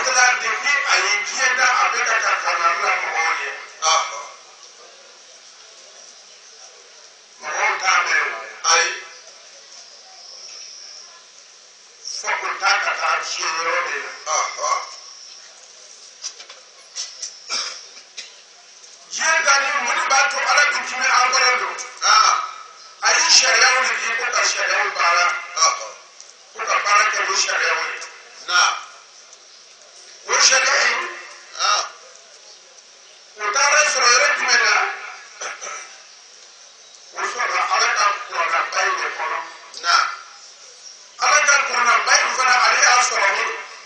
wata da ke a yi jiya da abin da kakanar da mawani mawani ta mai ai fakulta ka ta ce yau jiya gani wani ba to ala bincin albarar da a yi shari'a wani ke kuka shari'a bara kuka fara ka yi shari'a wani na wo shari'a yi ko tare sɔrɔ jumɛn na o sɔrɔ ala ka kuranaba in de kɔnɔ na ala ka kuranaba in fana ale y'a sɔrɔ min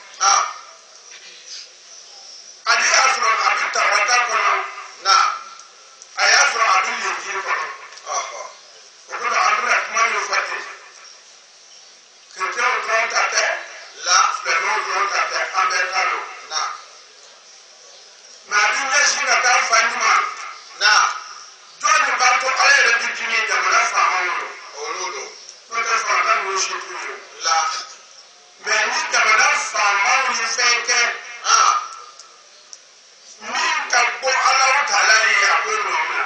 ale y'a sɔrɔ a bɛ tarata kɔnɔ na a y'a sɔrɔ a bɛ lenjiri kɔnɔ o kɔnɔ an bɛna kuma min fɔ ten kerecɛnw dɔrɔn ta tɛ silamɛw dɔrɔn ta tɛ an bɛɛ ta don na maa bi ɲɛsin ka taa fa ɲuman na jɔn min b'a to ala yɛrɛ bi dimi jamana faamaw don olu don n'o tɛ faama ninnu si t'u ye la mɛ ni jamana faamaw ye fɛn kɛ min ka bɔ Alahu Taala ye a b'o nɔ minɛ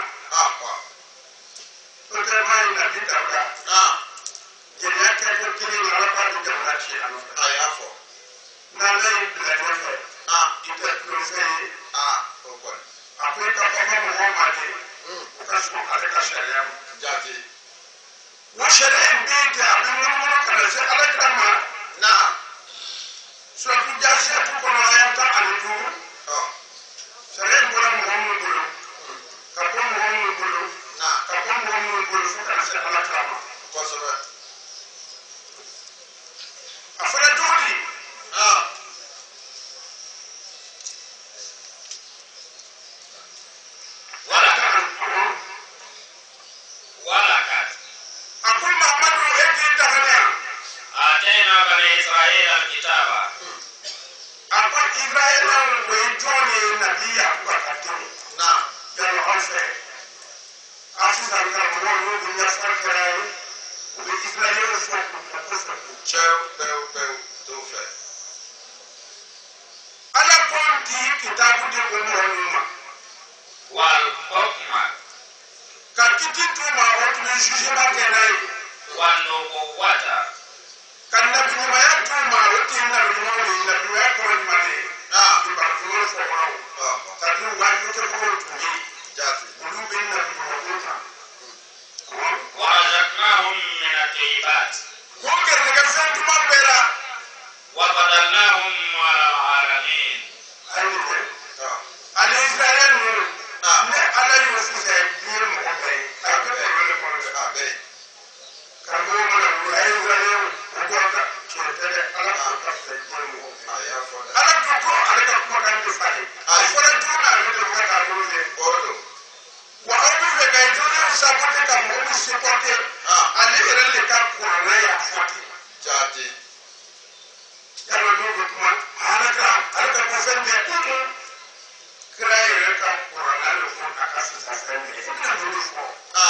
n'o tɛ maa in na bi dabila jeliya kɛ ko kelen ye ala k'a di jamana ci a nɔfɛ a y'a fɔ n'ala y'i bila ɲɛfɛ i tɛ tulo fɛn ye o kɔni a ko i ka kɔfɛ mɔgɔw ma de o ka sɔn ale ka sariya ma jaati o sariya in bɛ kɛ a bɛ munumunu ka na se Alakira ma na suratu Jaasiyatu kɔnɔ aya 15 sariya in bɔra mɔgɔ minnu bolo ka bɔ mɔgɔ minnu bolo ka bɔ mɔgɔ minnu bolo fo ka na se Alakira ma kosɛbɛ a fɔra cogo di أقول محمد وإنتي تغنى آتينا بني إسرائيل الكتاب أقول إسرائيل وإنتوني نبي أقول أكتوني نعم يلا خلصة أسيس الكرمون يوم يسر كراي وإسرائيل وفوق وفوق Cheu, peu, tufe. ألا كنتي كتاب دي أمور والحكمة كتيتي توما وتمي جوجما كناي والنبوة كنبي ما يتوما وتينا بنوري نبي ويكون مالي يبقى فوقه تدو وانو تقول توي Jati. ولو بين نبي وقوتا ورزقناهم من الطيبات ممكن نكسر توما بيرا وفضلناهم على العالمين أيوة الإسرائيل ne ala yi wasu sai biyar mu kai a ka kai wani kwanci a bai karbo mana wuri ayi zane ko ko ka ke tare ala ka ka sai biyar mu a ya foda ala ka ko ala ka kuma kan da sai a foda tuna ne da ka ta dole odo wa abu da ga dole sabota ka mu mu sipote ali irin le ka ko na ya fati Jati. ya ma do kuma ala ka ko san da kiraye ka Quran da ko aka sasa san ne ina da ruwa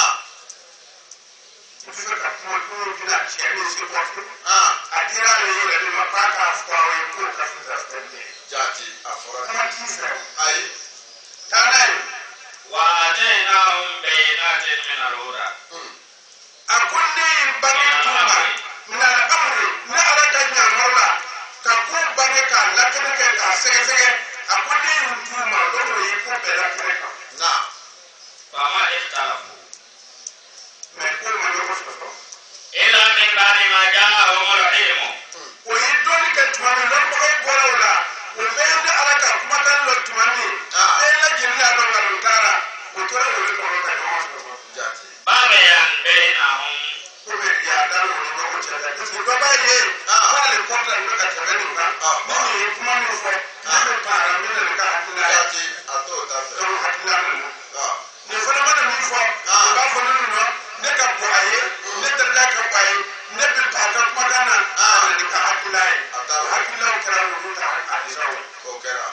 mutum ka kuma ko gida ce ne shi ko a kira ne da ma ba ka fawo ko ka sasa san ne Jati. Afora. kuma kisa Ai. tanai وآتيناهم بينات من الهدى akunni bani tuma na amri na ala danya marla ka ko bani ka lakana ka sege sege akunni tuma do yi ko bela kare ka Na. فما اختلفوا me ko ma do ko so إلا من بعد ما جاءهم العلم o yi doni ka tumani don ko ko la o be da ala ka kuma kan lo tumani be la jinna do ngalun tara o to re o ko ka do so Jati. بغيا بينهم ko be ya da lo do ko cha da ko ba ba ye ko le ko ta ndo ka ta ni ka ni kuma ni fo ni be para mi da ka hakila Jati. Ato tafe. do hakila ni Ah. ni fo na ma ni fo ba fo ni no ne ka ko aye ne ta da ka ko aye ne be ta ka kuma kana ni ka hakila ye hakila o kra wo ta hadisa wo Okera.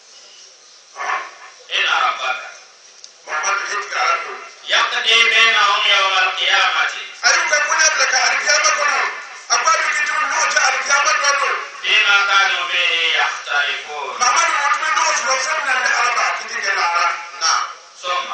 إن ربك Muhammad hikra ko يقضي بينهم يوم القيامة ayuka kuna blaka alkiyama kono akwa bi kitu no ta alkiyama do فيما كانوا به يختلفون محمد وطمن دوس وصلنا لأربعة كتير جنارا نعم ثم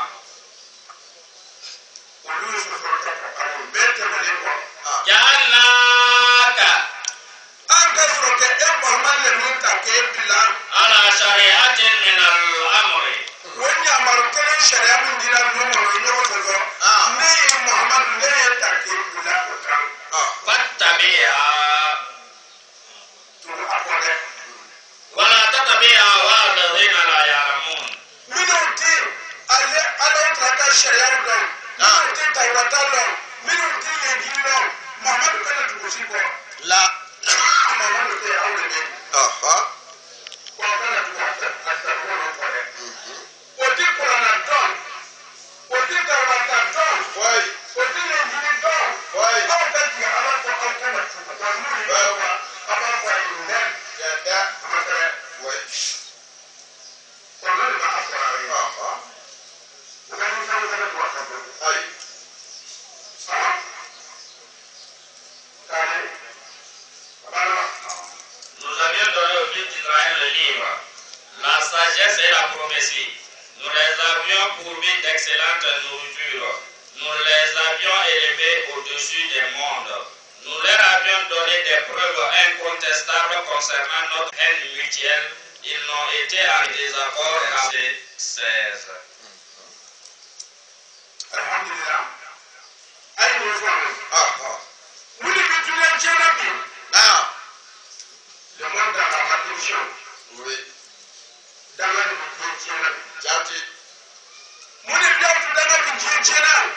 ولوس وصلتك أقول بيت مليكو جعلناك أنت سرك إيه محمد لنوتا كيف بلا على شريعة من الأمر وين يعمل كل شريعة من دين النور وينو سزو ني محمد ني تكيف بلا وكان فاتبعها تقول أقول ولا تتبع أهواء الذين لا يعلمون منوتي ألا تراك الشريعة لهم منوتي تايواتا لهم منوتي لجين لهم محمد كان تقصيبه لا محمد كان أول من أها وكان تقصيبه وتي قرآن دون وتي تايواتا دون واي وتي لجين دون واي أو تجي على قرآن كان تقصيبه أبا فايلين جدا واي والله ما أصبر عليه أها وكان يسوي ثلاث وقت أي Nous avions donné au fils d'Israël le livre, la sagesse et la prophétie. Nous les avions pourvus d'excellente nourriture. Nous les avions élevés au-dessus des mondes. Nous leur avions donné des preuves incontestables concernant notre haine mutuelle. Ils n'ont été en désaccord qu'à ces 16. Alhamdulillah. Aïe, nous sommes. أها Nous les mutuelles tchénabi. نعم Le monde dans la malédiction. oui Dans la mutuelle tchénabi. جاتي Nous les bientôt dans la mutuelle tchénabi.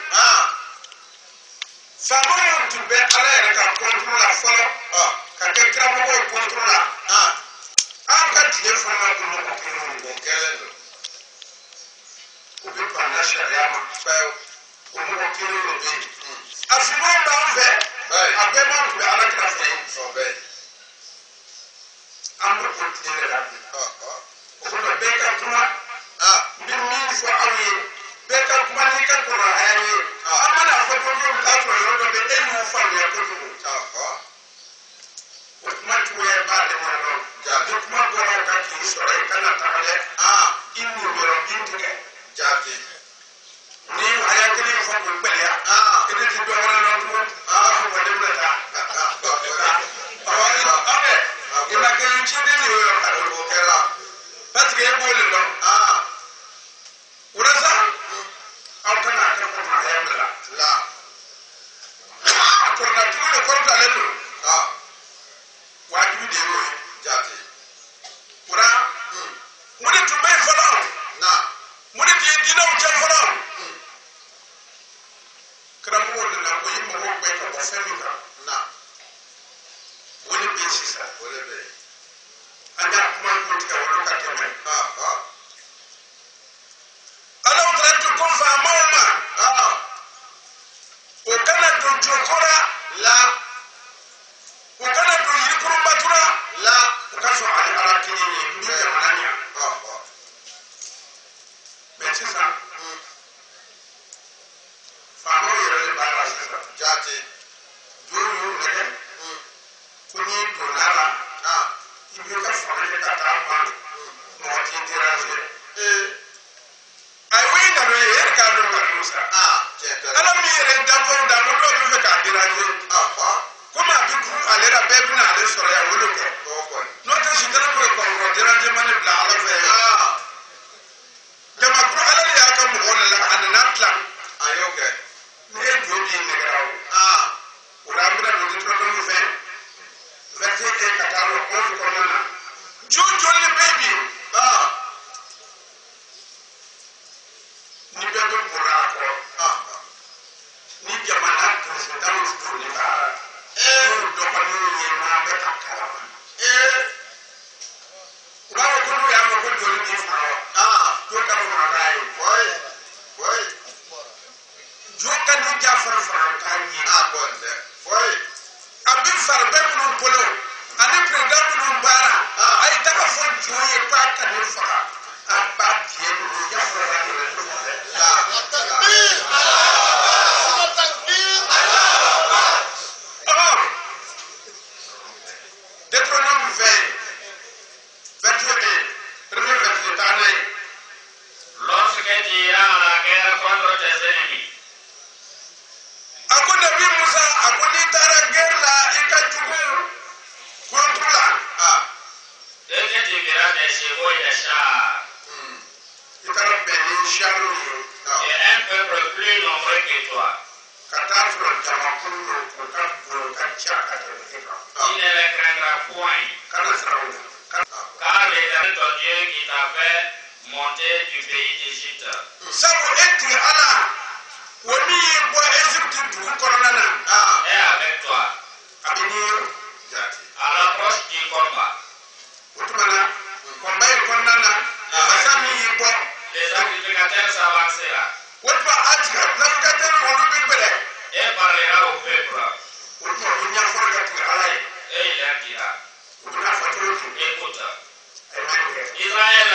Fameux tu peux aller à contrôler la folle. Quand quelqu'un va contrôler. En fait, il faut que nous contrôlons. وكلنا Ou bien par la charia. باو Ou nous contrôlons le pays. À ce moment-là, on fait. باي Après, on peut aller à la fin. صوبي On peut continuer la vie. أها Kuma beka kuma bin min fo awi beka kuma ni ka ko hayi amana fo to ko ka to yo do be en mo fa ya ko to أها ko kuma to ya ba de ma no ja to kuma ko ra ka ki so ra kana ta ale in ni ro in te جاتي ni haya ko ni fo ko be ya ke ti do wala no ko ko de na ta ame ina ke ni chi de ni yo ka ko kera parce que bo le no urasa au kana ka ko ma ya mala لا akorna tulo korta lelo wajibi de yo جاتي ura mudi tumbe folo نعم mudi di dina u chen folo kram ko na ko yimo ko be ka ba femi ka نعم woni be sisa ولا بي anda kuma ko ta wala ka ta mai أها ala u tra ko fa mama o kana to jokora لا o kana to yikuru batura لا o ka so ali ala kini ni ndu ya mananya أها be sisa fa mo yere le ba la sisa جاتي duru ne kuni donara ibi ka fara ke ka ta ma mo ti tiraje ai wi na re yer ka do ka musa جاتي ala mi yere da ko da mo do be ka tiraje أها kuma bi ku ale ra be bi na ale soro ya wolo ko توكل no te shi kana ko tiraje mane bla ala fe jama ko ala ya ka mo wala la an natla أيوكي ne do bi ne grawo ura mi da do to do fe vete e ka ta ro ko ko na jojo le baby niveau des chars. Il t'a béni, Charles. Tu es un peuple plus nombreux que toi. Il ne les craindra point. Car l'Éternel ton Dieu qui t'a fait monter du pays d'Égypte est avec toi. À l'approche du combat, les sacrificateurs s'avancera et parlera au peuple. Et il leur dira, écoute, Israël,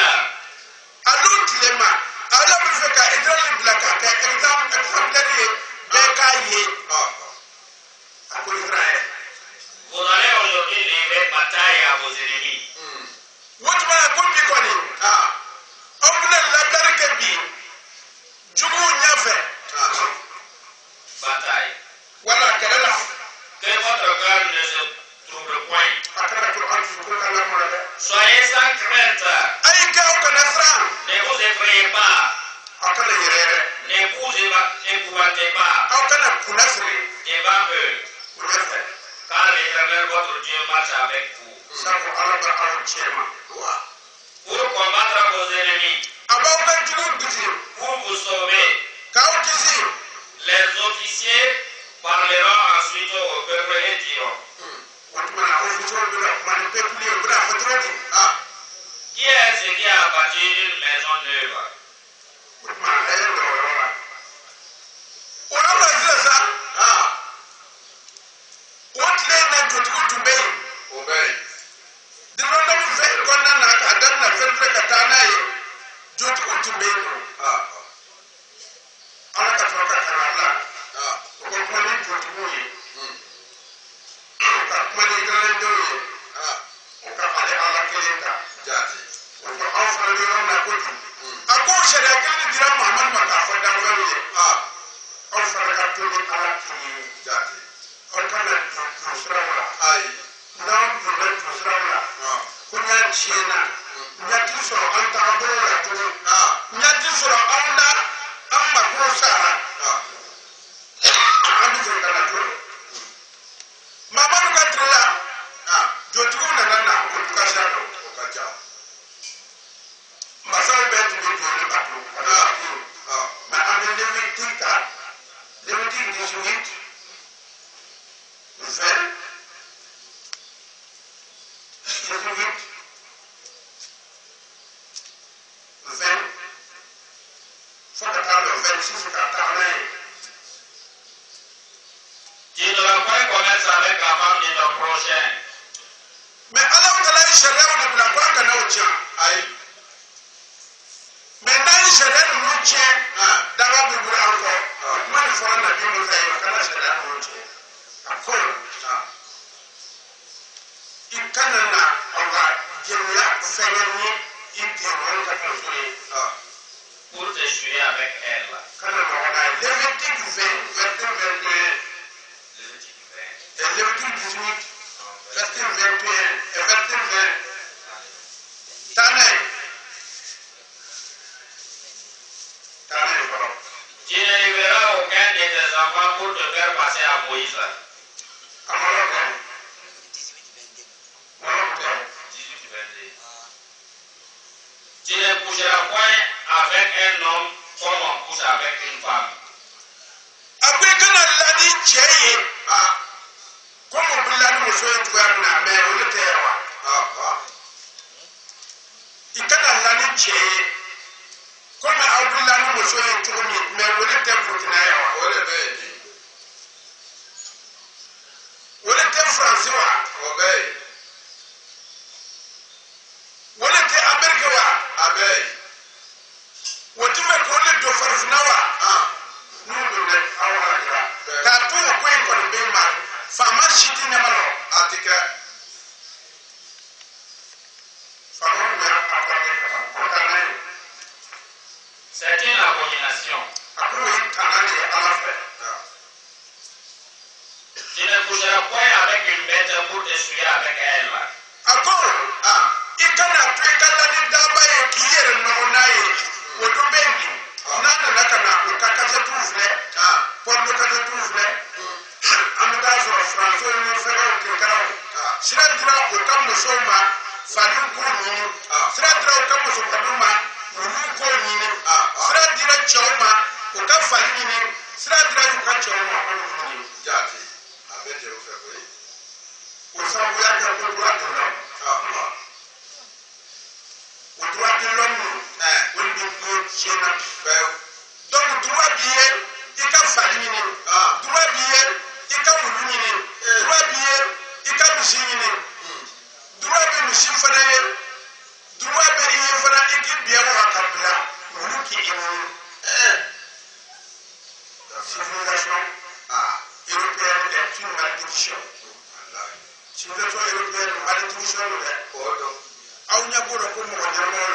vous allez aujourd'hui livrer bataille à vos ennemis. Bataille. Que votre cœur ne se trouble point. Soyez sans crainte. Ne vous effrayez pas. Ne vous épouvantez pas devant eux. Car l'Éternel votre Dieu marche avec vous. Pour combattre vos ennemis. Pour vous sauver. Les officiers parleront ensuite au peuple et diront, qui est-ce qui a bâti une maison neuve? Tu ne dois pas commerce avec la femme de ton prochain. Mais Allah te l'a dit, on ne l'a pas de aïe. Mais dans les chrétiens, nous tient d'avoir du boulot encore. Moi, il faut en avoir une veille, quand la chrétienne nous tient. À quoi? Il canana, on va dire, faire il dit, on va construire. Pour te jouer avec elle. Quand on a Lévitique 20, verset 21. Et Lévitique 18, verset 21 et verset 20. Tanay. Tu ne livreras aucun de tes enfants pour te faire passer à Moïse. 18-22. Tu ne coucheras point avec un homme comme on couche avec une femme. Après que l'on l'a dit, tiens, comme on peut l'annoncer, on peut mais on le terre. Il quand on l'a dit, tiens, comme on peut l'annoncer, mais on le terre pour qu'il n'aille pas. On le terre français, on le terre américain. What you may call it to Farfinawa? No, Tattoo of Queen for the big man. Farmer shitting never article. C'est une abomination. Tu ne coucheras point avec une bête ko ni sira dira o ka muso kaduma olu ko ni sira dira choma o ka fali ni sira dira o ka choma o ni jati abete o fe ko yi o sa wo ya ka ko dura to na o dura de l'homme o ni ko chena fe donc dura biye i ka fali ni dura biye i ka wulu ni dura biye i ka misi ni dura be misi fana ye dura be i fana i ki biya wa ka bila wulu ki ini civilisation européenne est une malédiction civilisation européenne malédiction le aw nya boro ko mo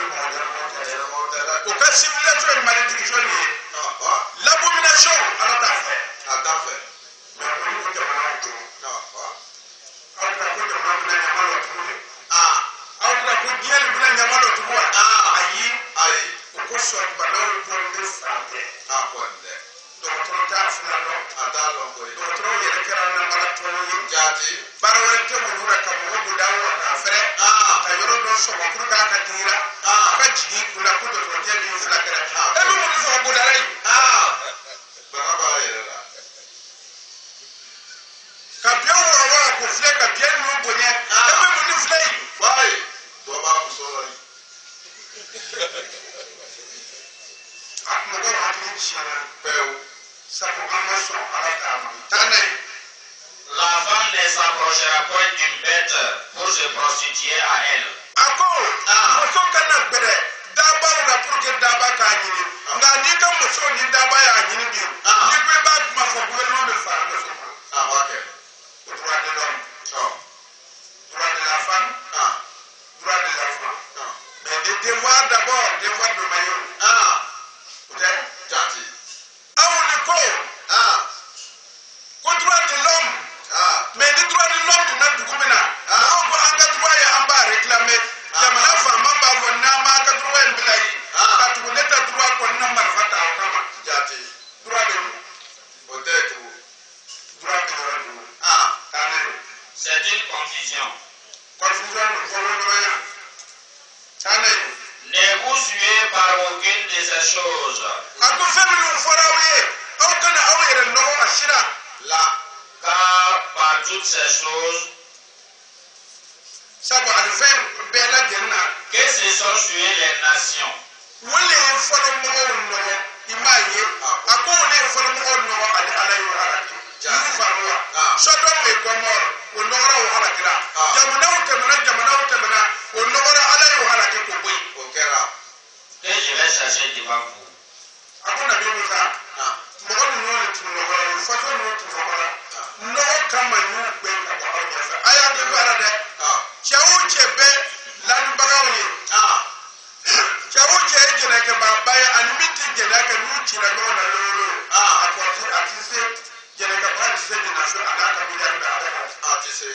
o ka civilisation malédiction ni l'abomination ala ta fait mais on ko jamana ko aw ta ko jamana na nyamalo to aw ta ko diel bula nyamalo to ayi ko so banaw ko de santé docteur ta funa no docteur yele kera na mala to jati baro wete mo dura ka mo do dawo na fere ka yoro do so ko ka ka tira ka jigi kula ko do te ni fula kera e mo mo so ko darai bana ba yele la ka biyo wa ko fle ka biyo no bonye e mo mo ni fle wai do ba ku so la mo do ha ni chana peu ça mo amaso ala ta ma tanai La femme ne s'approchera point d'une bête pour se prostituer à elle. ako muso kana gbere daba na purke daba ka nyini nga ni ka muso ni daba ya nyini bi ni pe ba ma fo gouvernement de fa de so ok le droit de l'homme droit de la femme droit de l'enfant mais des devoirs d'abord devoir de maillot peut-être jati awuli ko droit de l'homme mais le droit de l'homme na dugumina o ko anga droit ya amba réclamer jamana fama ba wonna ma ka droit en bilai ka tuguneta droit ko na marfata o kama jati droit de peut-être droit de l'homme C'est une confusion. confusion no folo roya tane Ne vous suivez par aucune de ces choses. ako feminu forawiye o kana awere no ashira la Car par toutes ces choses, sabo alfen bela denna que se sont suivies les nations. wole folo mo no imaye ako wole folo mo no ali alayo haraki jamu farwa sodom e gomor o nora o harakira jamana o temana o nora alayo haraki ko boy o kera Que je vais chercher devant vous. ako na bi musa mo ko no ni tun no ko fa so no tun ko no kama yu gbe ka ba o ya aya be bara de chawo chebe lan bagawi chawo che jena ke ba ba ya animiti jena ke nu chira no na lolo akoti atise jena ka ba atise jena so ana ka bi da atise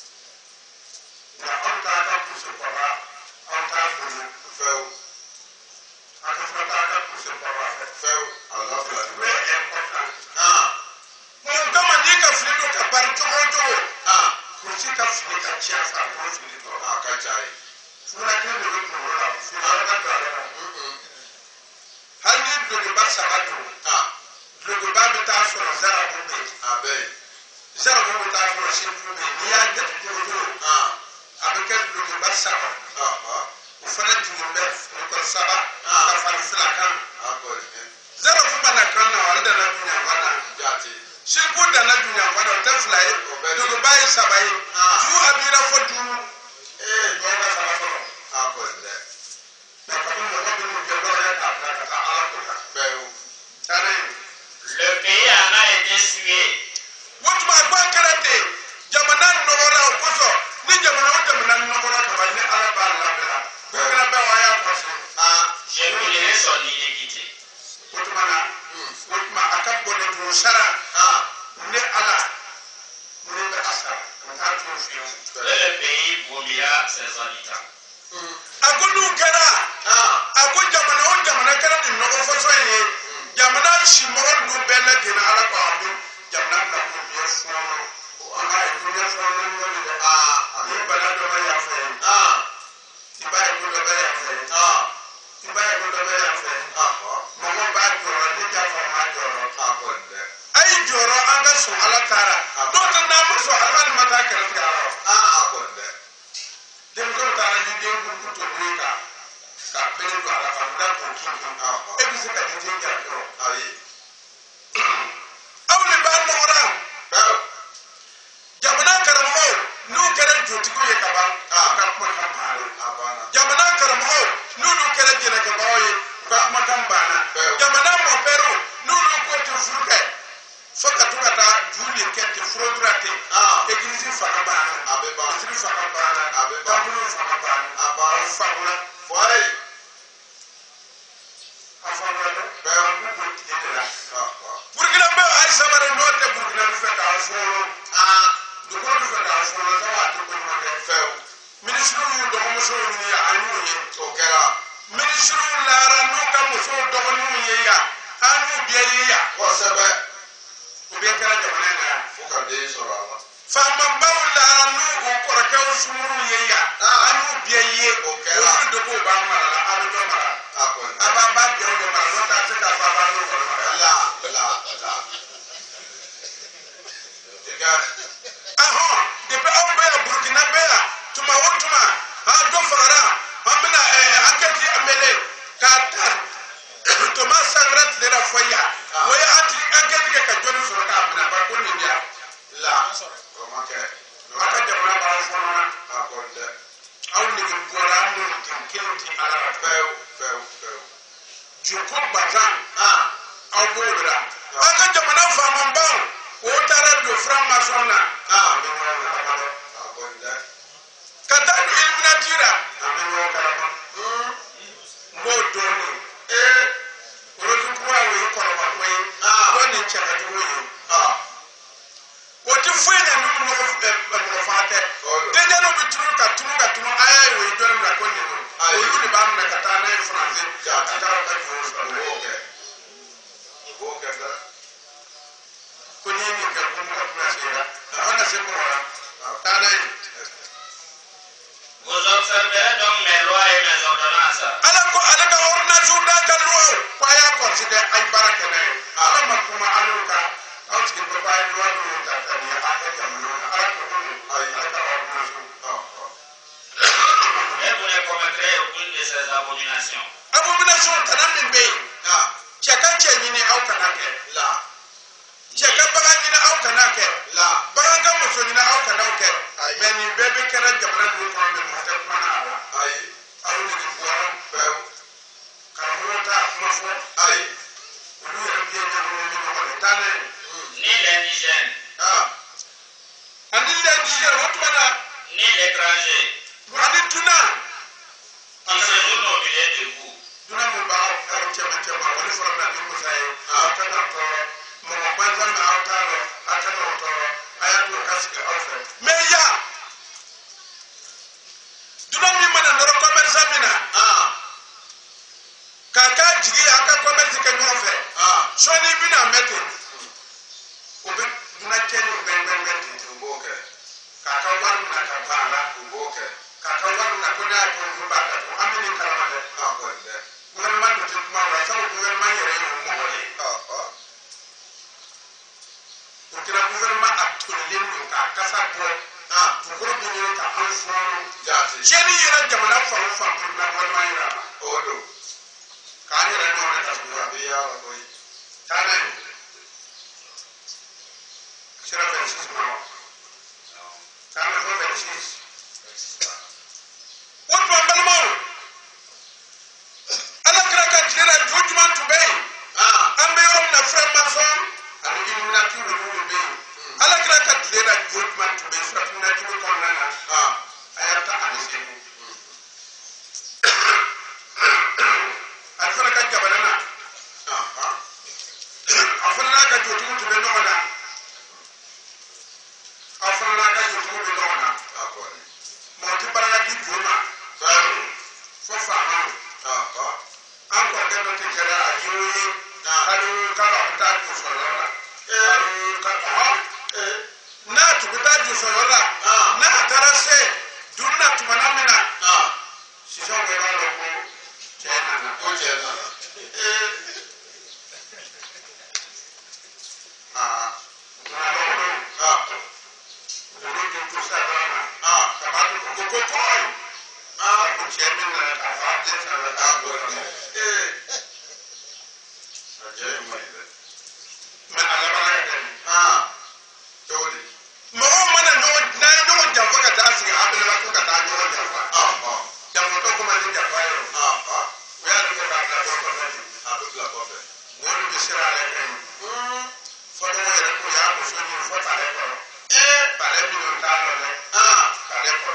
na on ta ka kuso ko ba on ta funu feu aka fa ta ka kuso ko ba feu Allah la very important mun kama ni ka fili ka bar to ko ci ka fili ka ci asa ko fili to ka chai sura ke do ko ro la sura ka da hal ni do ba sa ba do do ba bi ta so zara bu be abe zara bu ta so shi bu be ni ya da do abeke do ba sa ba o fana du be ko sa ba ka fa sila kan ako zara bu ba na kan na wala da na dunya wala jati shirku da na dunya wala ta fly do ba yi sa ba yi ju abira fo du do ka sa ba fo ako de na ka mo ko bi mo do ya ta ka ala ko ka feu tare Le pays en a été sué. what ma ba karate jamana no wala ko so ni jamana no wala ka ba ni ala ba la bela ko na ba wa ya ko so Je brûlerai son iniquité. what ma akabo ne do sara ne ala ne ba asa ta to fi Et le pays vomira ses habitants. akolu kara ako jamana kara ni no ko so ye jamana shi mo do bela de na ala ko abu jamana na ko ye so ana ko ye so no ni ni bala do ya fa bɛ sɔn ala taara dɔw tɛ n'a ma sɔn ala ni ma taa kɛrɛfɛ ara a kɔni dɛ denmisɛnw taara ni den kun to den kan ka bere don a la ka da k'o kin e bɛ se ka di den kɛrɛfɛ ayi aw de b'a nɔgɔra jamana karamɔgɔw n'u kɛra jotigiw ye ka ban ka kumakan banna jamana karamɔgɔw n'olu kɛra jɛnɛkɛbagaw ye u ka kumakan banna jamana mɔpɛrɛw n'olu ko tɛ furu kɛ fo ka to ka taa juru de kɛ ten furodura ten egilizi fanga banna misiri fanga banna taabolo fanga banna aw faguna fɔre a faguna dɛ bɛɛ ko tile de la burukina bɛ ayi sabari n'o tɛ burukina bɛ fɛ k'a fɔlɔ dugu bɛ fɛ k'a fɔlɔ n'o a tɛ ko ɲuman kɛ fɛw minisiriw y'u dɔgɔmusow ɲini a y'u ye o kɛra minisiriw lara n'u ka musow dɔgɔninw ye yan an y'u bɛɛ ye yan kosɛbɛ u bɛɛ kɛra jamana in na yan fo ka den sɔrɔ a la faamabaw lara n'u u kɔrɔkɛw sumuruw ye yan an y'u bɛɛ ye olu dogow b'an mara la a bɛ dɔ mara a kɔni a b'a ba jɛw de mara n'o tɛ a tɛ se k'a fɔ a b'a n'o kɔrɔ mara la ahɔn depuis aw bɛ yan burukina bɛ yan tuma o tuma dɔ fagara an bɛna enquête amene k'a ta Thomas Sankara tile la fɔ yan o ye enquête kɛ ka jɔnni sɔrɔ k'a minɛ ba ko nin yan la o ma kɛ a ka jamana b'aw fɔlɔ a kɔni dɛ aw nege bɔra an n'o ten kelen ti ala la fɛw joko bazan aw b'o de la an ka jamana faamabaw o taara don franc-maçon na a kɔni dɛ ka taa don illuminati la an bɛ ɲɔgɔn kalama n b'o dɔɔnin olu kura o ye kɔrɔbako ye ko nin cɛkajugu ye o tɛ foyi ɲɛ n'u mɔgɔ faga tɛ denjɛniw bɛ tunu ka tunu a y'a ye o ye jɔnni bila ko nin don olu de b'a minɛ ka taa n'a ye faransi ka taa ka jɔn sɔrɔ n'a ye o b'o kɛ dɛ ko n'i ye nin kɛ ko mɔgɔ tɛna se la a kana se mɔgɔ la taa n'a ye. Vous observez donc mes lois et mes ordonnances. ala ko ale ka ordonnance da ka loi ko a y'a considéré ay baara kɛ n'a ye ala ma kuma ale ka aw sigi bɛɛ b'a ye loi minnu ta ka ɲɛ a ka jamana na ala ko ale ka ordonnance. Et vous ne commettrez aucune de ces abominations. abomination tana min bɛ yen cɛ ka cɛ ɲini aw kana kɛ cɛ ka bagan ɲini aw kana kɛ bagan ka muso ɲini aw kana kɛ mais nin bɛɛ bɛ kɛra jamana ninnu kɔnɔ bi maa tɛ kuma na a la aw de bɔra karamɔgɔ t'a kuma fɔ olu yɛrɛ bɛ ɲɛnabɔ ni ɲɔgɔn ye taa n'a ye. Ni l'indigène, ani l'indigène o tuma na ni l'étranger, ani dunan qui séjourne au milieu de vous. dunan min b'aw cɛman o de fɔra na ni musa ye aw ka na tɔɔrɔ mɔgɔ gansan min aw t'a dɔn a ka na o tɔɔrɔ a y'a to ka sigi aw fɛ mais yan dunan min mana nɔrɔ commerçant min na k'a k'a jigi a ka commerce kɛ ɲɔgɔn fɛ sɔɔni bɛna mɛn ten o bɛ dunan cɛ ni bɛn ten k'a ka wari minɛ ka ban a la k'a ka wari minɛ ko ne y'a to olu b'a datugu an bɛ nin kalama dɛ gouvernement dɔ tɛ kuma o la sabu gouvernement yɛrɛ ye o mɔgɔ ye o kɛra gouvernement a tolilen don k'a kasa bɔ dugukolo bɛ ɲini ka an fɔlɔ tiɲɛni yɛrɛ jamana fan o fan burukina gouvernement yɛrɛ la k'an yɛrɛ ɲɔgɔn de datugu taa n'a ye sira 26 ma taa n'a fɔ 26 o tuma balimaw ala kira ka tile la jo juman tun bɛ yen an bɛ yɔrɔ min na franc-maçon ani illuminati ninnu de bɛ yen ala kira ka tile la jo juman tun bɛ yen surafinajuru kɔnɔna na a y'a ta ani segu ale fana ka jamana na a fana n'a ka jotigiw tun bɛ ɲɔgɔn na a fana n'a ka jotigiw bɛ ɲɔgɔn na mɔgɔ tɛ barika di jo ma fo faama an kɔrɔkɛ dɔ tɛ kɛra a y'o ye kalo kala bɛ taa jo sɔrɔ yɔrɔ la n'a tun bɛ taa jo sɔrɔ yɔrɔ la n'a taara se dunna tumana min na sisan bɛɛ b'a dɔn ko cɛ nana n'a chairman na afate sana abo Ajay mai da. ma alabara da Jodi. ma o mana no na no jamfa ka ta su abin da ko ka ta no jamfa jamfa to kuma ni jamfa yo we are the ka ta ko na ji Abdul Kofe. woni bi sira le kan fo do ya ko ya ko so ni fo ta le ko ba le bi no ta no le ta le ko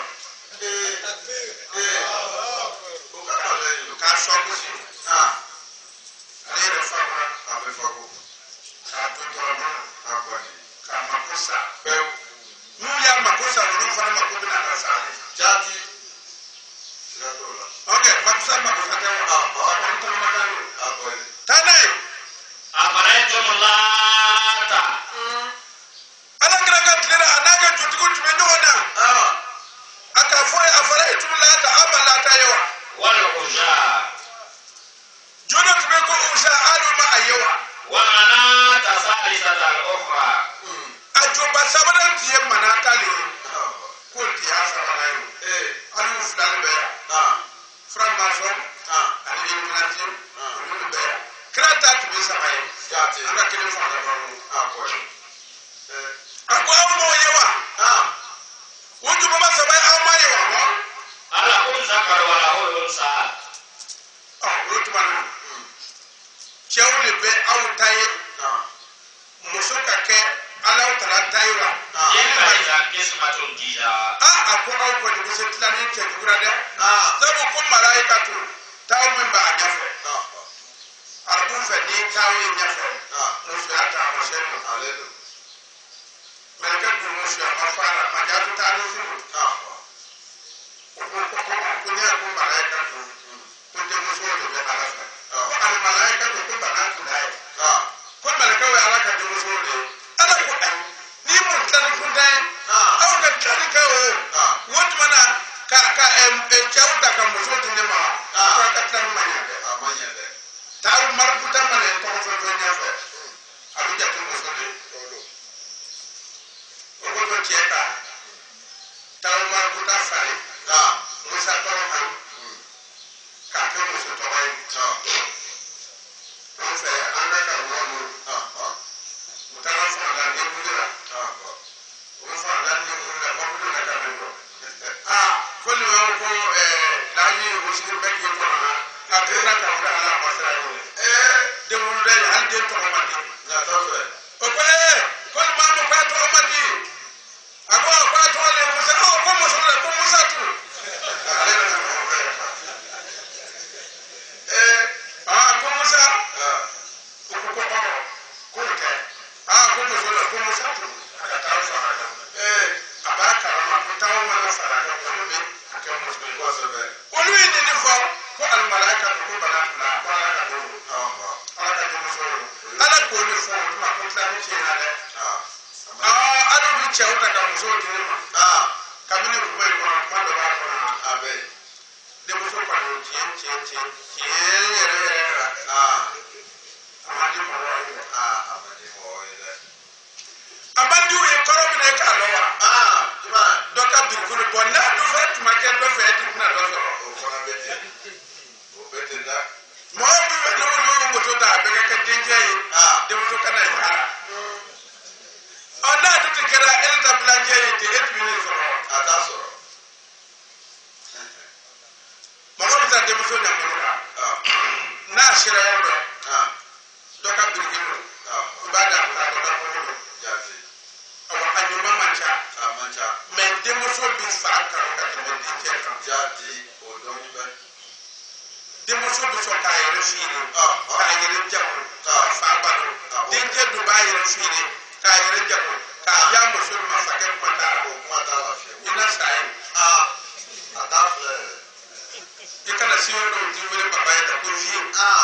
O ka ta le. ka so ko si ale re fa ma Abe fago. ka to to ma Akwani. ka makosa Beu. nu ya makosa no fa ma ko na na sa Jati. Shiradola. okay makosa makosa ta wa ko to ma ka no Akwani. tanai أفرأيتم اللات ana kira ka tira anaga jutugo tume no na aka foi afara itumla ta amala ta yawa والعزى jono tume ko usa alu ma ayawa ومناة الثالثة الأخرى ajoba sabadan tiye manata le ko tiya sabana yo alu fulani be franc-maçon ani illuminati ani be krata tume sabaye Jati. ana kile fa da ba Akwani. ako awu mo yawa wonju mama sabaye awu ma yawa mo أله الذكر وله الأنثى rotmana chewle be awu taye muso ka kɛ ala tala tayira تلك إذا قسمة ضيزى ako aw ko ni se tilani cɛ jugura dɛ sabu ko malaika tu taw min b'a ɲɛfɛ arabu fɛ ni taw ye ɲɛfɛ musoya ta ma se ma Aledo. mɛlɛkɛ dun musoya ma fara ma ja tu taa ni furu ko ne ko malaika tu ko den muso de bɛ ala fɛ ko ali malaika tu ko bana tu la ye ko mɛlɛkɛ ye ala ka den muso de ye ala ko ayi ni mun tilani kun tɛ aw ka tilani kɛ o o tuma na ka cɛw ta ka muso di ne ma ka tilani ma ɲɛ dɛ Amanya de. taa marifuta mana ye tɔgɔ fɛn fɛn ɲɛfɛ a bɛ jate muso de o ko to cɛ ta taa marifuta fari musa tɔgɔ kan k'a kɛ muso tɔgɔ ye an fɛ an ka karamɔgɔ ninnu u taara fanga den wulila u bɛ fanga den wulila mɔbili la ka bɛn ko nin y'o ko laji wusiri bɛ k'i kɔnɔ na a kirina ka wuli ala ma sira ye den wulila ye hali den tɔgɔ man di o ko ko nin maa ma ko a tɔgɔ man di a ko a tɔgɔ le musa ko muso le ko musa tu ale bɛ na mɔgɔ bɛɛ ko musa o ko ɔrɔ ko o tɛ ko muso le ko musa tu a ka taa fara kan a b'a kalama ko taa mana fara kan olu bɛ a kɛ muso ye olu ye nin fɔ ko alimalaka ko bana fila ko ala ka don ala ka don muso ye ala k'o de fɔ o tuma ko tilani tiɲɛ na dɛ ala bɛ cɛw ta ka musow di ne ma kabini kuma in kɔnɔ kuma dɔ b'a kɔnɔ denmuso kɔni tiɲɛ yɛrɛ la a ma di mɔgɔ ye a man di u ye kɔrɔ minɛ k'a lɔ wa dɔ ka birikuru bɔ n'a dɔ fɛ tuma kɛ dɔ fɛ e ti tɛna dɔ sɔrɔ mɔgɔ min bɛ n'olu ye moto ta a bɛ kɛ denkɛ ye denmuso kana ye baara n'a dun ti kɛra e ta bilancɛ ye ten e tun bɛ nin sɔrɔ mɔgɔ bɛ taa denmuso ɲamuru la n'a sera yɔrɔ dɔ ka birikuru i b'a da a dɔ ka kɔnɔ awɔ a ɲuman man ca mɛ denmuso bɛ fara kan ka tɛmɛ denkɛ kan denmuso bɛ sɔn k'a yɛrɛ fiiri k'a yɛrɛ jago k'a fa balo denkɛ dun b'a yɛrɛ fiiri k'a yɛrɛ jago k'a y'a muso ma fakɛ kuma t'a la i na sa ye i kana si yɔrɔ dɔw t'i wele baba ye ka ko fiye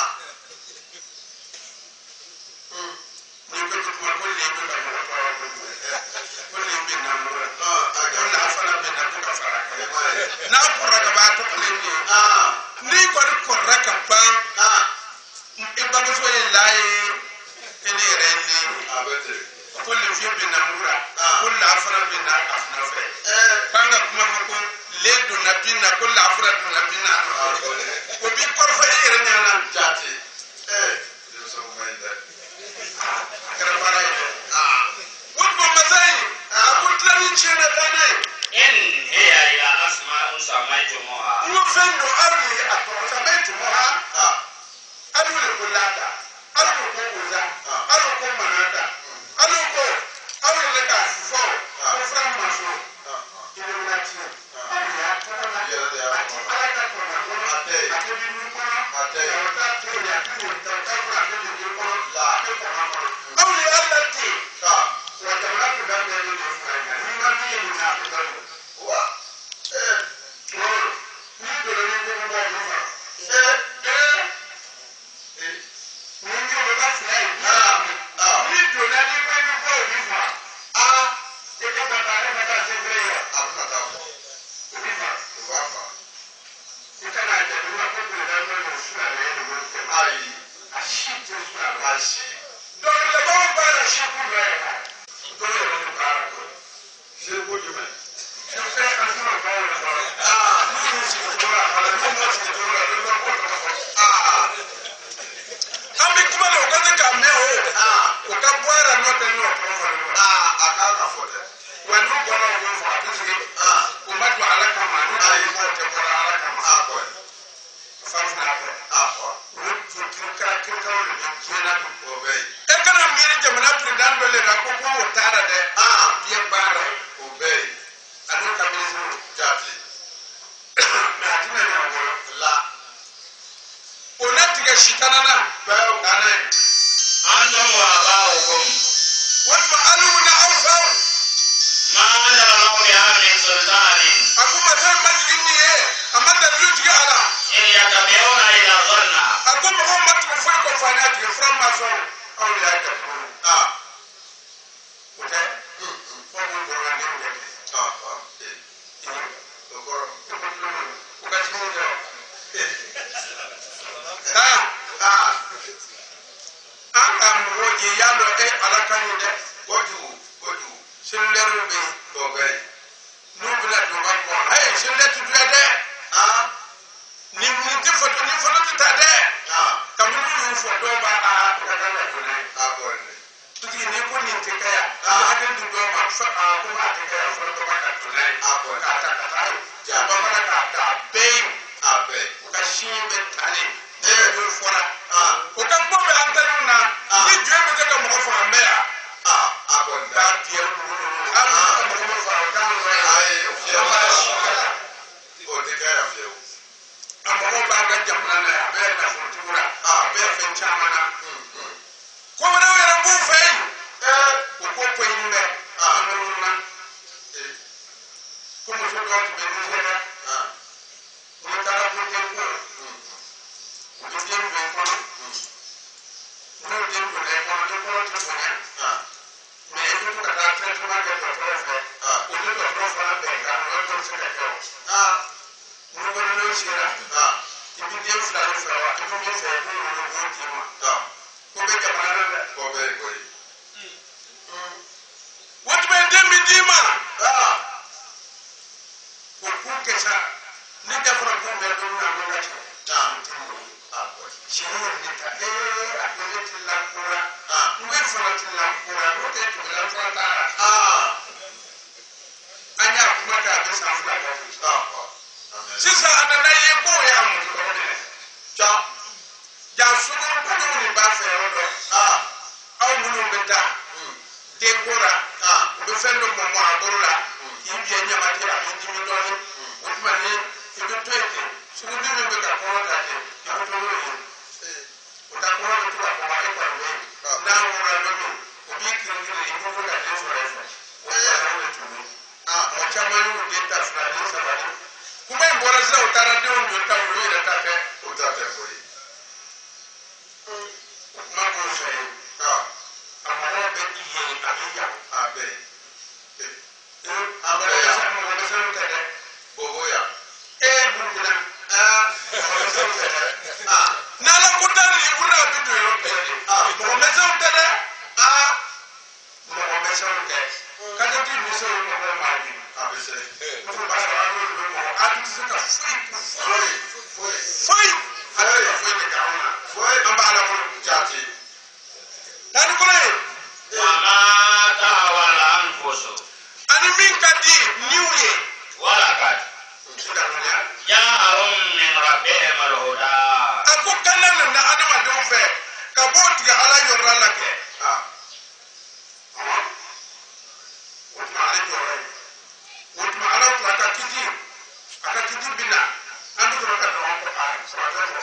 n'i ko kuma ko nin bɛ ka mɔgɔ tɔɔrɔ ko nin bɛ na mɔgɔ ko n'a fana bɛ na ko ka fara kan n'a kɔrɔ ka b'a tɔgɔlen ye n'i kɔni kɔrɔla ka ban i bamuso ye laa ye i ni yɛrɛ ye ko nin fiye bɛ na mura ko lafara bɛ na a fana fɛ k'an ka kuma ma ko le donna bin na ko lafara donna bin na Jati. Yo so mai da. Kara para ide. What mo mazai? Akutlani chena tanai. إن هي إلى أسماء سميتموها Mo fendo ali atosamente moha. Adu le kulada. Adu ko uza. Adu ko manada. Adu ko le ka fo. Ko from maso. Ile unati. Adu ya tona. Ala ka tona. Ate bi mu ko. Ate. Ota to ya tu ta ka fra ko ji ko la ko ko. Adu ya allati. Wa jama'atu da ne ni fa. Ni ma ni ni na ko. Wa. Ni do le ni ko ba ni fa. أنتم وآباؤكم ما أنزل الله بها من سلطان إن يتبعون إلا الظن Foi. kabot ga ala yorra la ke wotma ala yorra wotma ala ta kiti bina andu ko ka do ko ay so ta ko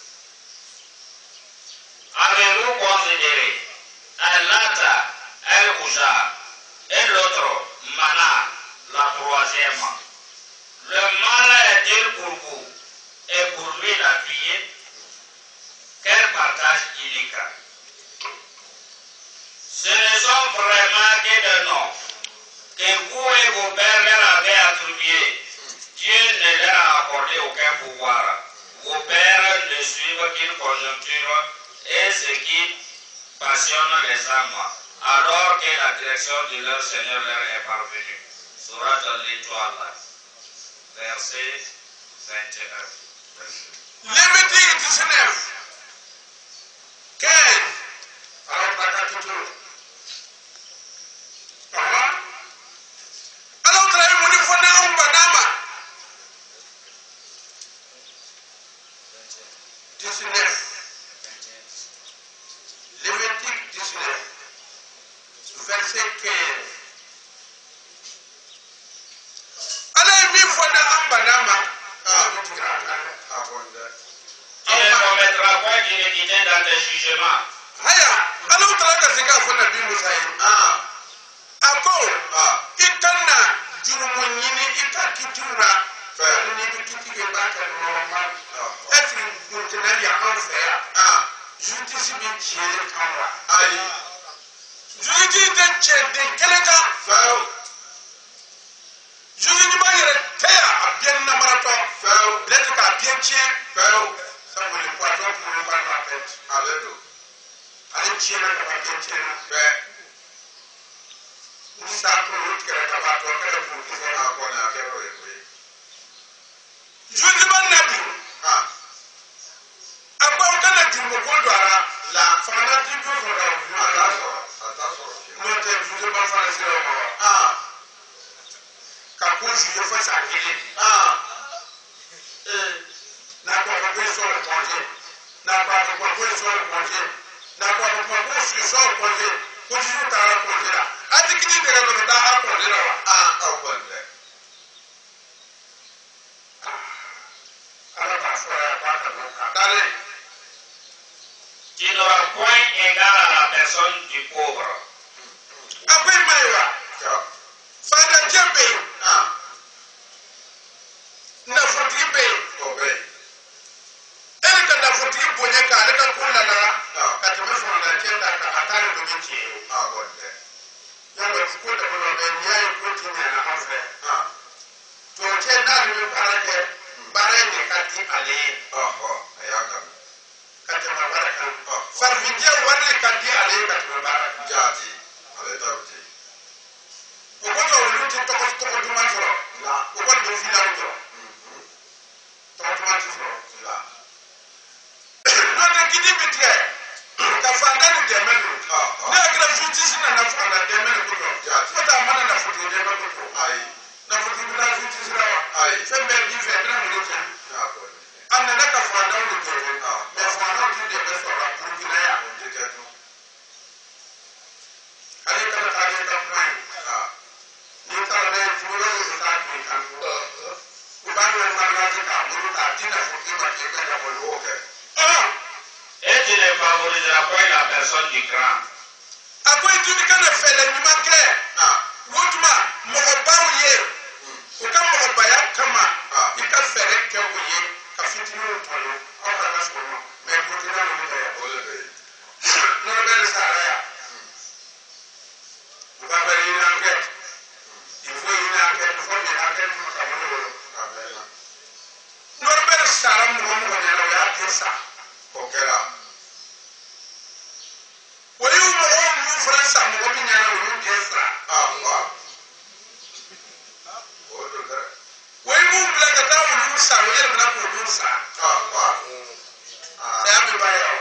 Avez-vous considéré Al-Lata, El-Ouja et l'autre Mana, la troisième? Le mal est-il pour vous et pour lui la fille? Quel partage illica? Ce ne sont vraiment que des noms que vous et vos pères leur avez attribués. Dieu ne leur a accordé aucun pouvoir. Vos pères ne suivent qu'une conjoncture et ce qui passionne les âmes, alors que la direction de leur Seigneur leur est parvenue. Sourate Al-Étoile, verset 21. Lévitique 19 15 alors takatutu alors trahi moni fona umbanama 19 Lévitique 19 verset 15 alors mi fona umbanama Tu ne commettras point d'iniquité dans tes jugements. Haya, alors traka sika fona bi musai. Ako, itana jurumunyini itakitura. Ni kitike baka normal. Esi kuntenali akanse ya. Juti si bi chele kanwa. Ai. Juti de chede keleka. Fao. Juti ni bayere teya abien na marato. Fao. Letka abien che. Fao. Somebody put up on the carpet. A little. I didn't cheer at the kitchen. We start to look at about what kind of food is on our corner. Julian Nabi. About the Jumbo La Fanatic for not a Julian Fantasy. Kapuzi, your first activity. Na kwa kwa kwa na kwa kwa na kwa kwa kujiuta kwa ati kiti de ko da hapo de wa au kwa de ala ba fora kwa ka dale. Tu n'auras point égard à la personne du pauvre. Après Maïwa, Fada Djembe, na fotibe, elle quand la fotibe bonyaka, elle quand kula na, quand tu me fais la tienda, atari de métier. Yamba kukuta kwa benyaye kuti na hafe. To tienda ni baraka, baraka kati ale. Ayaka. Kati baraka. Farvinje wale kati ale kati baraka. Jati. Ale tawti. Ukoto uluti toko tumatro. La. Ukoto mfila uto. Toko tumatro. La. Nota kidi bitre. Kafandani demenu. Ne agra justice na nafanda demenu kuto. Kota mana na fudu demenu kuto. Ai. Na fudu na justice rawa. Ai. Sembe di fedra mulete. Anna na kafanda ulete. Me fanda tu de besora kurukina ya. Ali kana kale kamai. Ni tara ne juro ni sati kan. Ubani wa marati ka muruta tina fudu ma ke kana moloke. Et tu ne favoriseras point la personne du grand. Après tout ce qu'on a fait, les humains clairs, Woutma, Mohabaouye, ou quand Mohabaya Kama, il a fait les Kaouye, a fini le polo, on va la faire, mais pour que l'on le veille. Nous le veillons ça, on va faire une enquête. Il faut une enquête, il faut une enquête pour Cameroun. Nous le veillons ça, on va faire ça. Ok là. Oui, on fait ça, on va bien ça. Oui, on blague ça, on ça, on blague ça. C'est un peu baillot.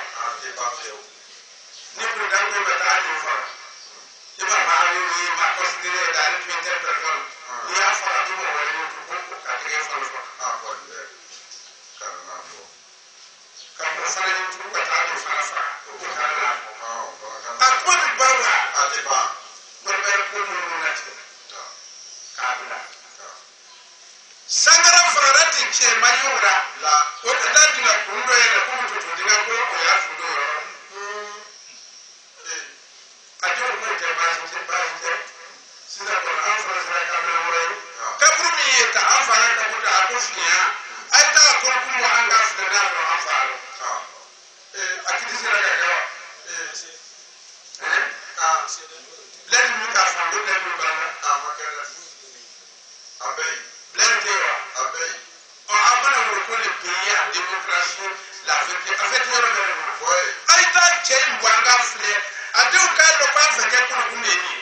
Ni pour dans le bataille, il faut. Il va parler, il va considérer dans une vingtaine de personnes. Il y a fort à tout le monde, il faut quatrième fois. Quand on fait une troupe, ko fara fara ko kala a ko bi bawa a te ba ko be ko mo na ti ka bla sangara fara ti che mayura la ko ta dan na ko ndo ya ko to to dina ko o ya fu do a jo ko te ba te sida ko an fara fara ka bla wora ka buru mi ta an fara ka ko ta ko fiya ai ta ko ku an ga su da na an fara akiti sira ka ga let me ka fa do let me bana amakela abei let me wa abei on abana wo ko le pays en démocratie la vérité en fait wora ga no ouais ai ta che wanga fle ade o ka lo pa fa ke ko ku ne ni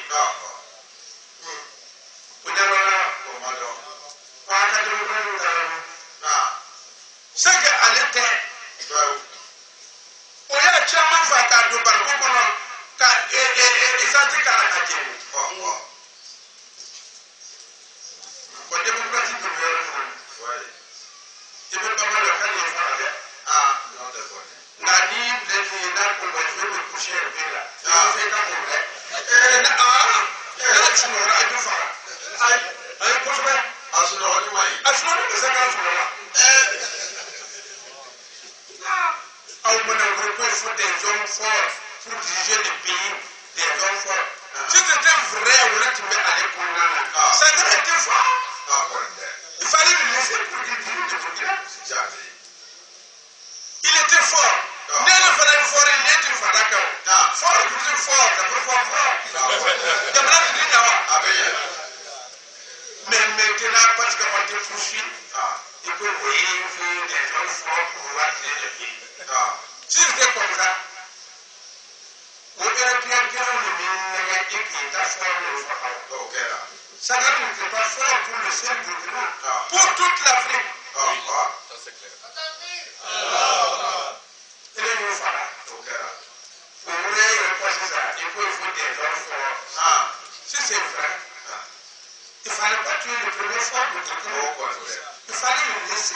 o ja ro na o mado wa ka do ko no da na saka alete well o ya chama fa ka do ba ko no ka isati kana ka je oh ko démocratie do wora no ouais ibe ba ma lo ka ni fa de non de bonne na ni le ni na ko ba fe ko kushe be la fe ka ko le na na ti no ra ju fa ai ko so ba asuna wani mai asno ni se ka so la au mon groupe faut des hommes forts pour diriger le pays des hommes forts si c'était vrai on aurait tombé à l'école là ça aurait été fort il fallait le laisser pour qu'il dirige le pays il était fort ne le fallait fort il était fort fort plus fort d'abord fort d'abord il dit là mais maintenant parce qu'on te poursuit il peut voyer des hommes forts pour pouvoir diriger le pays si c'était comme ça on aurait pu entrer le ministère qui est fort le fort ça n'était pas fort pour le seul Burkina pour toute l'Afrique ça c'est clair il est une fara pour repasser ça il faut des hommes forts si c'est vrai il ne fallait pas tuer le premier fort de Burkina il fallait le laisser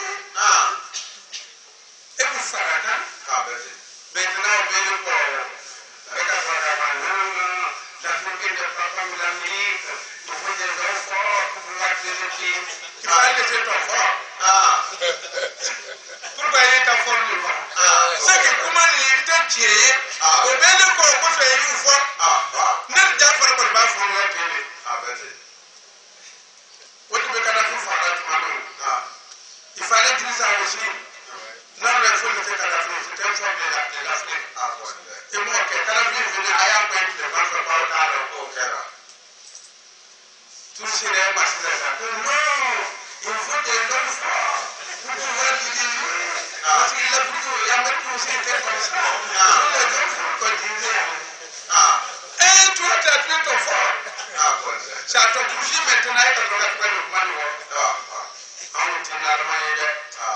et puis Faraka maintenant on veut le corps avec un l'Afrique n'est pas comme l'Amérique il faut des hommes forts pour pouvoir diriger il fallait laisser ton fort pourquoi il est en forme de voir c'est que comment il était tiré au bien de corps pour faire une fois n'est déjà pas pour le bas pour le télé au début quand on a fait Faraka il fallait dire ça aussi non mais il faut le faire Kadhafi c'était une forme de l'Afrique et moi que Kadhafi venait à y avoir de vendre pas au tard tout ce n'est pas ça non il faut des hommes forts pour pouvoir diriger parce qu'il a plutôt il y a même tout c'était comme ça il faut des hommes forts qu'on disait et toi tu as tué ton fort ça t'a touché maintenant et tu n'auras pas le mal on tient l'Allemagne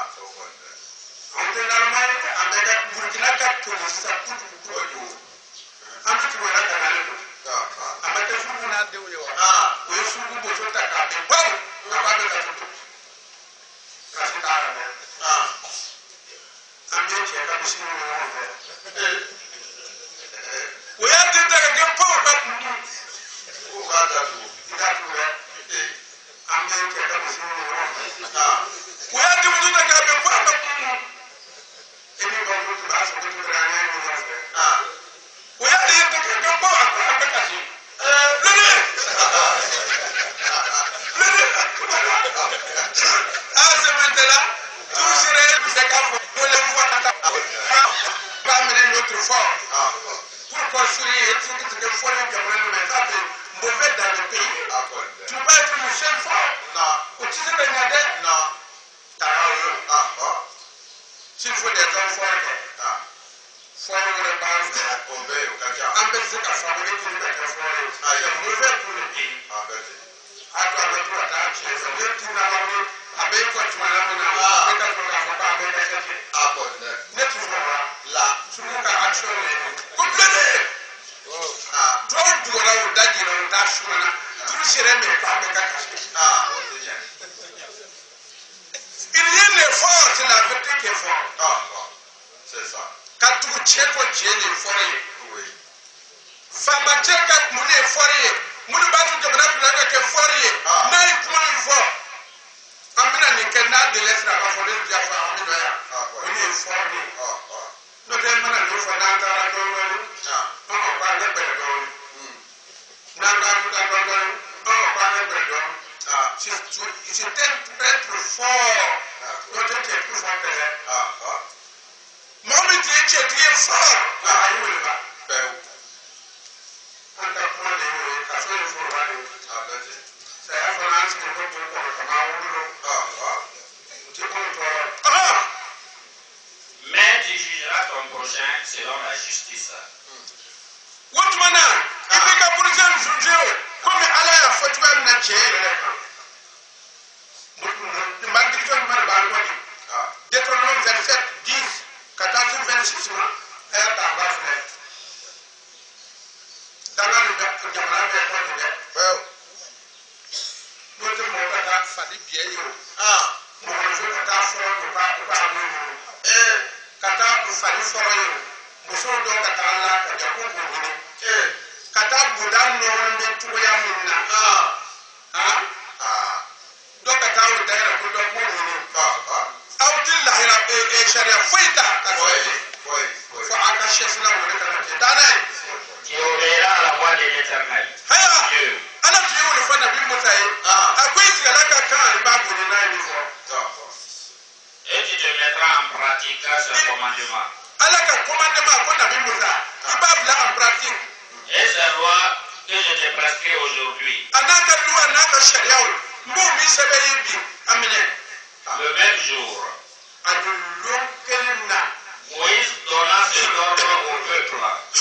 on tient l'Allemagne avec Burkina Faso ça coûte beaucoup en tout cas on a gagné avec le fou on a deux ou le fou on peut tout attaquer bon on va pas de tout ça c'est arabe en bien que la mission on fait we have to take a good power back o gata tu that way en bien que la mission on fait we have to do the good power back any one who to ask to the right we have to take a good power back maintenant tout serait c'est qu'à pour les fois pas mener notre fort pour construire tout ce que faut que nous mettons mauvais dans le pays tu peux être le seul fort au titre de non s'il faut des hommes forts faut le base en fait c'est qu'à favoriser tout le fort c'est mauvais pour le pays hata watu watacheza wetu na wao abeko tunaona abeka tunaona abeka kete hapo netu la tunuka action complete don't do la udaji na udashuna tushire me pa abeka kete il y a l'effort c'est la vérité qui est fort c'est ça quand tu cheko jeni fori fama cheka mune fori munu ba tu jabra tu ke fori na ikuma fo amina ni kenna de lesra ba fo de ja fa amina ya ni fori no de mana no fo na ta ra do no no ba le be do na ga da do no ba le be do c'était très fort no te ke ku fa pe Mommy did you dear far? I will not. And the money, I feel for money. Say, I have an answer to go to Mais tu jugeras ton prochain selon la justice. What man? If you can put them to jail, come Allah for 12 nights. The Magnificent Man Balwani. Deuteronomy 27 10. 14-26 mois, elle est en bas de dans le Jamana de Pondé. Notre monde a fallu bien. Mon jeu est à fond de pas Kata fallu fort. Mousson donc à la Kata Kata Boudan non de tout Yamina. Donc à ta hauteur pour le monde. Autil lahira sharia faita faut attacher cela au l'éternel danai Tu obéiras à la voix de l'Éternel. Dieu. Ana tu yo le fa na bi motaye akwai tigala ka kan ba bu ni na ni fo Et tu te mettras en pratique ce commandement. Ala ka commandement ko na bi mota ibabla en pratique. Et cette loi que je te prescris aujourd'hui. Anaka loi anaka sharia mo mi sebe yibi amine. Le même jour, Moïse donna cet ordre au peuple.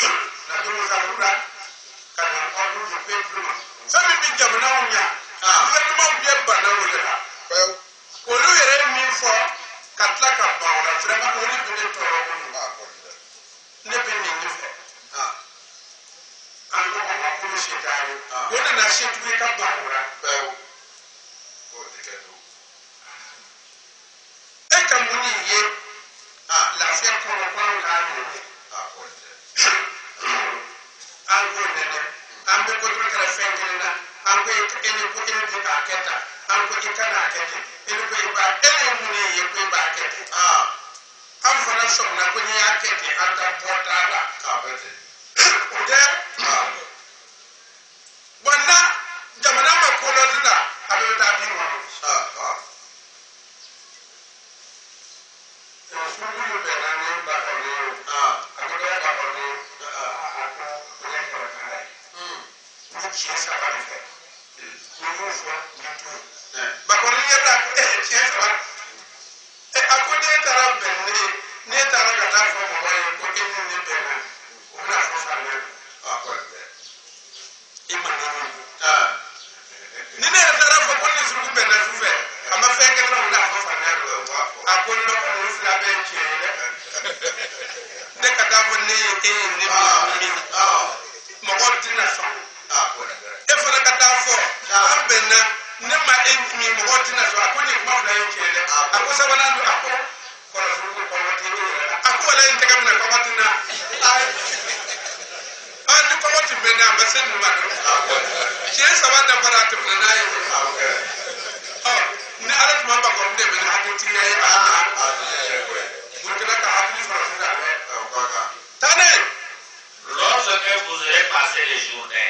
Lorsque vous aurez passé les Jourdains,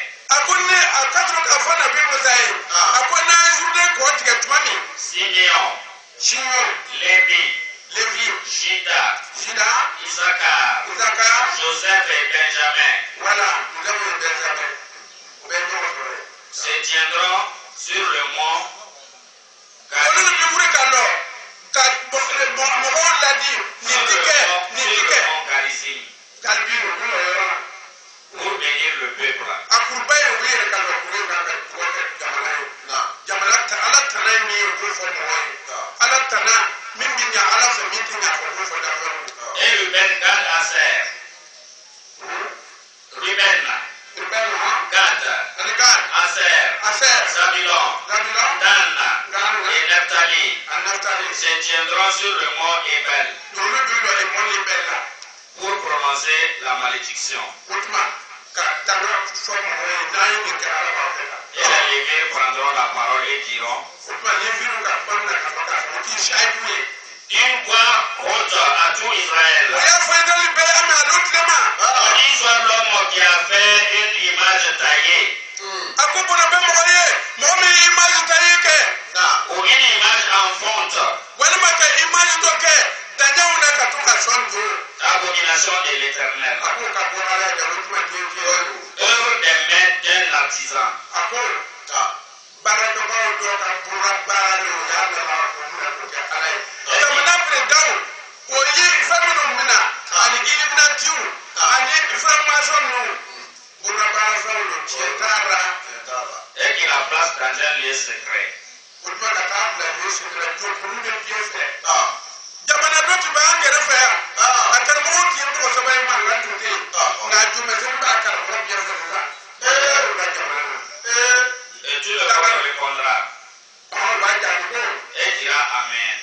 Simeon, Lévi, Juda, Issachar, Joseph et Benjamin, se tiendront sur le mont Garizim pour bénir le peuple. Et Ruben, Gad, Aser. Ruben, Gad, Aser, Zabulon, Dan et Naphtali se tiendront sur le mont Ebal pour prononcer prononcer la malédiction. Et les Lévites prendront la parole et diront: une voix haute à tout Israël. Ils sont l'homme qui a fait une image taillée. Ou une image en fonte. Abomination de l'Éternel. Œuvre des mains d'un artisan. Et qui la place dans un lieu secret. Et tu le répondras. Et dira Amen.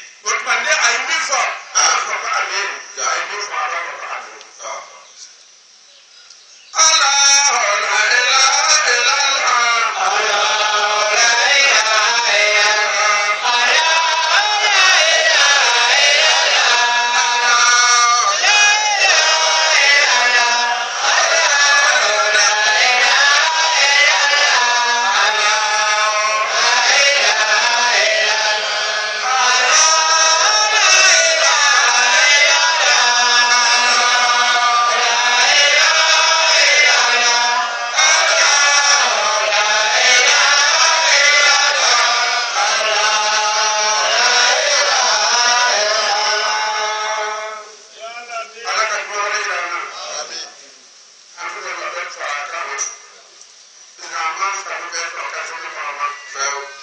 Well,